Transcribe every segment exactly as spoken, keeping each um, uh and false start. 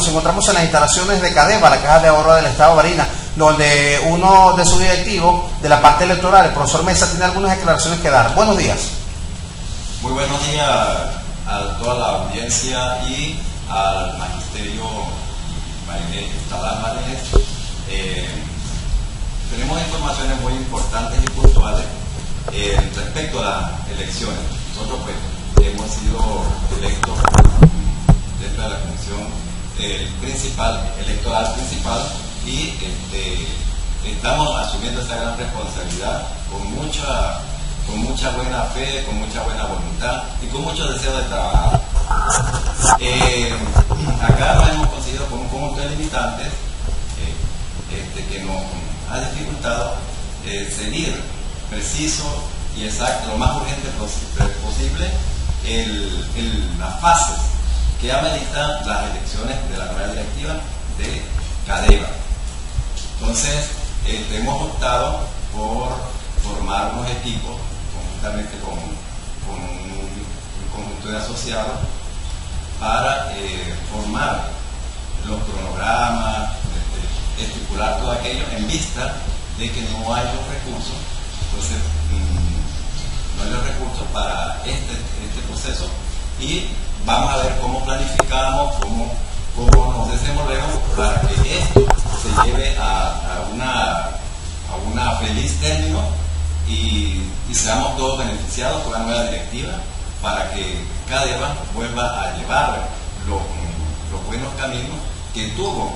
nos encontramos en las instalaciones de Cadeva, la Caja de Ahorro del Estado de Barinas, donde uno de sus directivos de la parte electoral, el profesor Mesa, tiene algunas declaraciones que dar. Buenos días. Muy buenos días a toda la audiencia y al magisterio Marinés, Estatal Marinés. Eh, tenemos informaciones muy importantes y puntuales eh, respecto a las elecciones. Nosotros pues hemos sido electos dentro de la comisión eh, principal, electoral principal, y este, estamos asumiendo esta gran responsabilidad con mucha, con mucha buena fe, con mucha buena voluntad y con mucho deseo de trabajar. Eh, acá nos hemos conseguido con un conjunto de limitantes eh, este, que nos ha dificultado eh, seguir preciso y exacto, lo más urgente posible, el, el, las fases que ameritan las elecciones de la nueva directiva de Cadeva. Entonces, este, hemos optado por formar unos equipos conjuntamente con, con un, un conjunto de asociados para eh, formar los cronogramas, este, estipular todo aquello en vista de que no hay los recursos. Entonces, mmm, no hay los recursos para este, este proceso, y vamos a ver cómo planificamos, cómo, cómo nos desenvolvemos para que esto se lleve a, a, una, a una feliz término y, y seamos todos beneficiados por la nueva directiva, para que Cadeva vuelva a llevar los, los buenos caminos que tuvo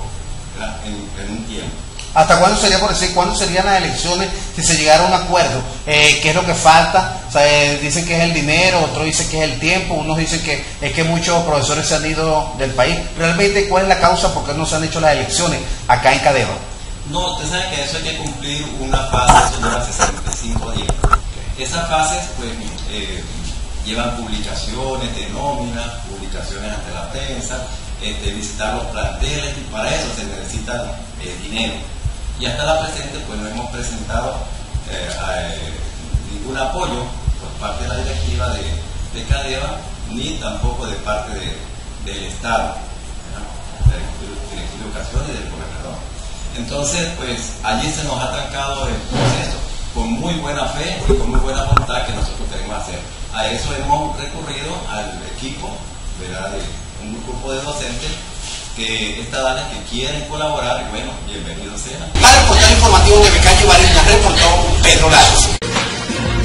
en, en un tiempo. ¿Hasta cuándo sería, por decir, cuándo serían las elecciones si se llegara a un acuerdo? Eh, ¿Qué es lo que falta? O sea, eh, dicen que es el dinero, otros dicen que es el tiempo, unos dicen que es que muchos profesores se han ido del país. ¿Realmente cuál es la causa por qué no se han hecho las elecciones acá en Cadeva? No, usted sabe que eso hay que cumplir una fase, eso lleva sesenta y cinco días. Esas fases pues eh, llevan publicaciones de nómina, publicaciones ante la prensa, este, visitar los planteles, y para eso se necesita eh, dinero. Y hasta la presente pues no hemos presentado eh, eh, ningún apoyo por parte de la directiva de, de Cadeva, ni tampoco de parte de, del Estado, ¿no? de, de Educación y del gobernador. Entonces pues allí se nos ha trancado el proceso con muy buena fe y con muy buena voluntad que nosotros queremos hacer. A eso hemos recurrido al equipo, ¿verdad?, de un grupo de docentes que estatales que quieren colaborar, y bueno, bienvenidos sean. Para el portal informativo de Calle Barinas, reportó Pedro Lares.